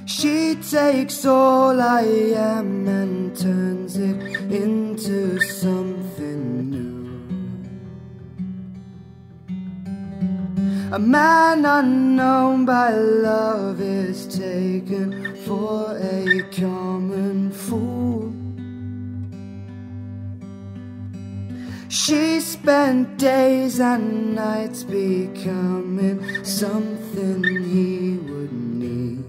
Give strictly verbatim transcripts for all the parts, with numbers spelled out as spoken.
She takes all I am and turns it into something new. A man unknown by love is taken for a common fool. She spent days and nights becoming something he would need.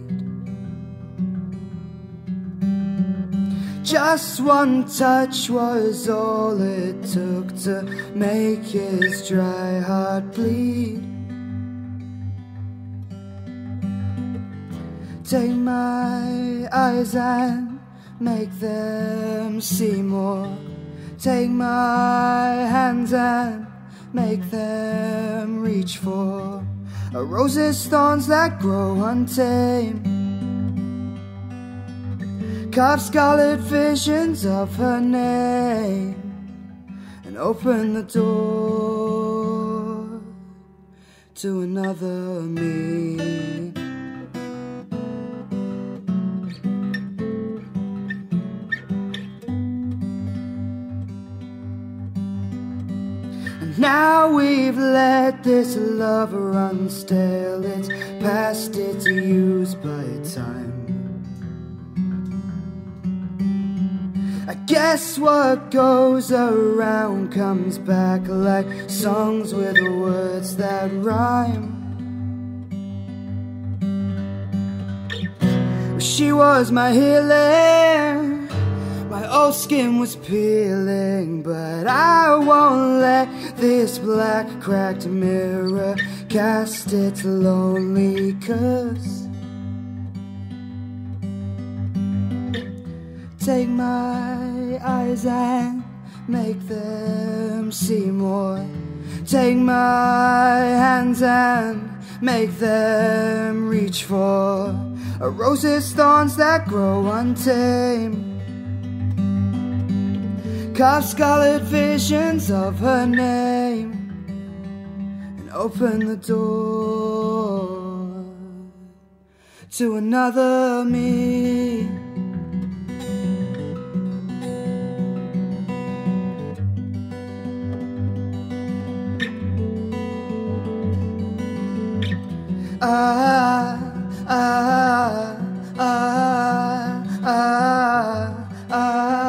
Just one touch was all it took to make his dry heart bleed. Take my eyes and make them see more. Take my hands and make them reach for a rose's thorns that grow untamed. Carve scarlet visions of her name and open the door to another me. Now we've let this love run stale. It's past its use by time. I guess what goes around comes back like songs with words that rhyme. She was my healing. My old skin was peeling, but I won't let this black cracked mirror cast its lonely curse. Take my eyes and make them see more. Take my hands and make them reach for a rose's thorns that grow untamed. Carve scarlet visions of her name and open the door to another me. Ah, ah, ah, ah, ah.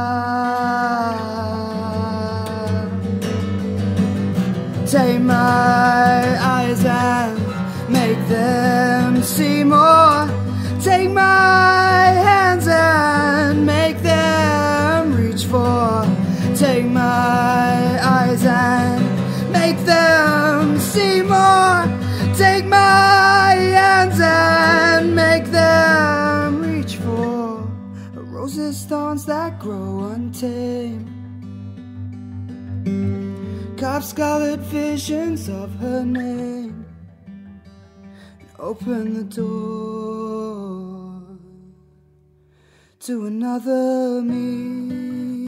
Take my eyes and make them see more. Take my hands and make them reach for. Take my eyes and make them see more. Take my hands and make them reach for a rose's thorns that grow untamed. Carve scarlet visions of her name and open the door to another me.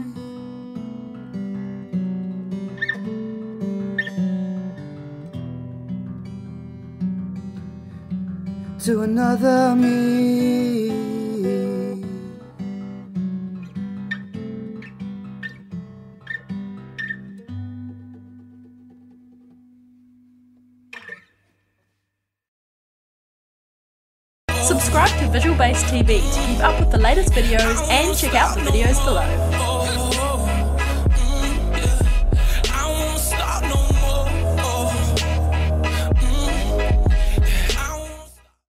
To another me. Subscribe to Visual Base T V to keep up with the latest videos and check out the videos below.